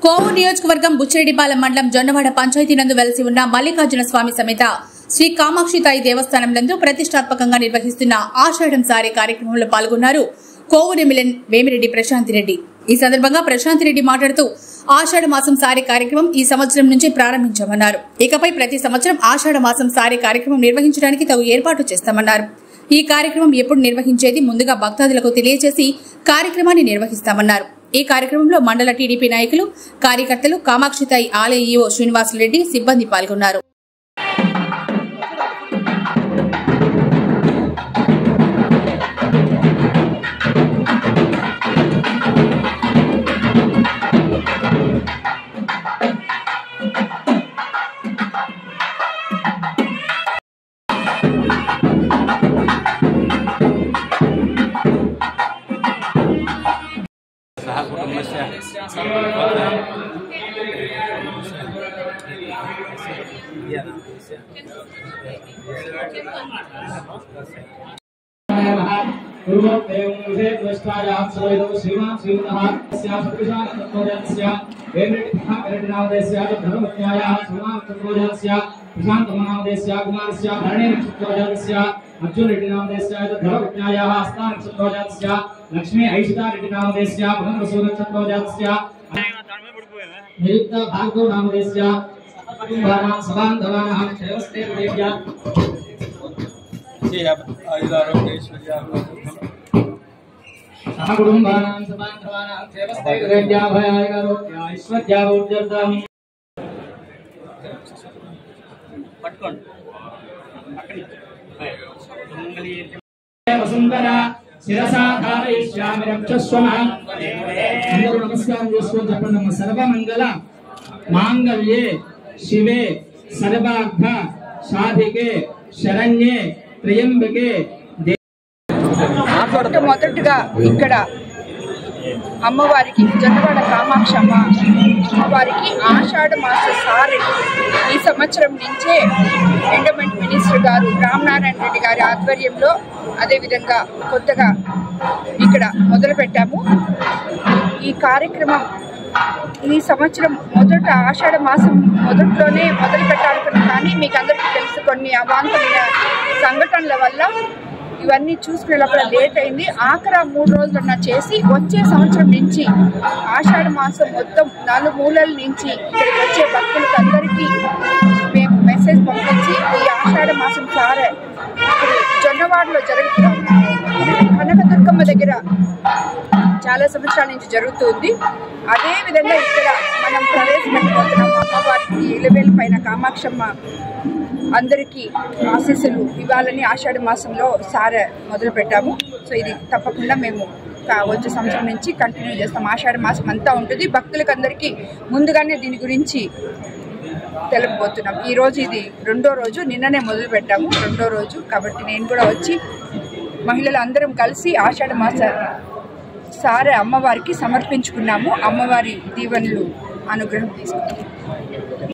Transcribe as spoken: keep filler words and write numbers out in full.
కోవూరు నియోజకవర్గం బుచ్చిరెడ్డిపాలెం మండలం జొన్నవాడ పంచాయతీ నందు వెలసి ఉన్న మల్లికార్జున స్వామి సమేత శ్రీ కామాక్షితాయి దేవస్థానం నందు ప్రతిష్టాత్మకంగా నిర్వహిస్తున్న ఆషాఢం సారే కార్యక్రమంలో పాల్గొన్నారు కోవూరు ఎమ్మెల్యే వేమిరెడ్డి ప్రశాంతిరెడ్డి. ఈ సందర్భంగా ప్రశాంతిరెడ్డి మాట్లాడుతూ ఆషాఢ మాసం సారే కార్యక్రమం ఈ సంవత్సరం నుంచి ప్రారంభించామన్నారు. ఇకపై ప్రతి సంవత్సరం ఆషాఢ మాసం సారే కార్యక్రమం నిర్వహించడానికి తగు ఏర్పాటు చేస్తామన్నారు. ఈ కార్యక్రమం ఎప్పుడు నిర్వహించేది ముందుగా భక్తాదులకు తెలియజేసి కార్యక్రమాన్ని నిర్వహిస్తామన్నారు. ఈ కార్యక్రమంలో మండల టీడీపీ నాయకులు, కార్యకర్తలు, కామాక్షితాయి ఆలయ ఈవో శ్రీనివాసరెడ్డి సిబ్బంది పాల్గొన్నారు. लक्ष्मी ऐशिता रेड्डी नामदेस्य पुनर्वसूनक्षत्रोजातस्य निरुक्त भार्गव नामदेस्य कुटुंबानां सबान्धवानां क्षेमस्ते देव्या जय आयुरारोग्यैश्वर्या सहकुटुंबानां सबान्धवानां क्षेमस्ते देव्या भयारोग्य ऐश्वर्या ऊर्जर्दामि पट्कोंड अक्कडी वसुंधरा शिरसाधारयिष्यामि रक्षस्वमां అందరూ నమస్కారం చేసుకొని చెప్పండి. అమ్మ సర్వమంగళ మాంగళ్యే శివే సర్వార్థ సాధికే శరణ్యే త్రయంబకే. మొదటగా ఇక్కడ అమ్మవారికి జొన్నవాడ కామాక్షమ్మ అమ్మవారికి ఆషాఢ మాస సారె ఈ సంవత్సరం నుంచే ఎండోమెంట్ మినిస్టర్ గారు రామనారాయణ రెడ్డి గారి ఆధ్వర్యంలో అదేవిధంగా కొత్తగా ఇక్కడ మొదలుపెట్టాము. ఈ కార్యక్రమం ఈ సంవత్సరం మొదట ఆషాఢ మాసం మొదట్లోనే మొదలు పెట్టాలనుకున్నాం, కానీ మీకు అందరికీ తెలుసు కొన్ని అవాంతమైన సంఘటనల వల్ల ఇవన్నీ చూసుకునేటప్పుడు లేట్ అయింది. ఆఖరా మూడు రోజులన్నా చేసి వచ్చే సంవత్సరం నుంచి ఆషాఢ మాసం మొత్తం నలుమూలల నుంచి ఇక్కడికి వచ్చే భక్తులకు అందరికీ మేము మెసేజ్ పంపించి ఈ ఆషాఢ మాసం సారే ఇప్పుడు జొన్నవాడలో జరుగుతున్నాం. కనకదుర్గమ్మ దగ్గర చాలా సంవత్సరాల నుంచి జరుగుతుంది. అదేవిధంగా ఇక్కడ మనం ప్రవేశపెట్టుకుంటున్నాం అమ్మవారికి ఇలవేలు పైన కామాక్షమ్మ అందరికీ ఆశీస్సులు ఇవ్వాలని ఆషాఢ మాసంలో సారె మొదలు పెట్టాము. సో ఇది తప్పకుండా మేము వచ్చే సంవత్సరం నుంచి కంటిన్యూ చేస్తాం. ఆషాఢ మాసం అంతా ఉంటుంది. భక్తులకు అందరికీ ముందుగానే దీని గురించి తెలుపబోతున్నాం. ఈరోజు ఇది రెండో రోజు, నిన్ననే మొదలు పెట్టాము రెండో రోజు. కాబట్టి నేను కూడా వచ్చి మహిళలు అందరం కలిసి ఆషాఢ మాస సారె అమ్మవారికి సమర్పించుకున్నాము. అమ్మవారి దీవెనలు అనుగ్రహం తీసుకున్నాము.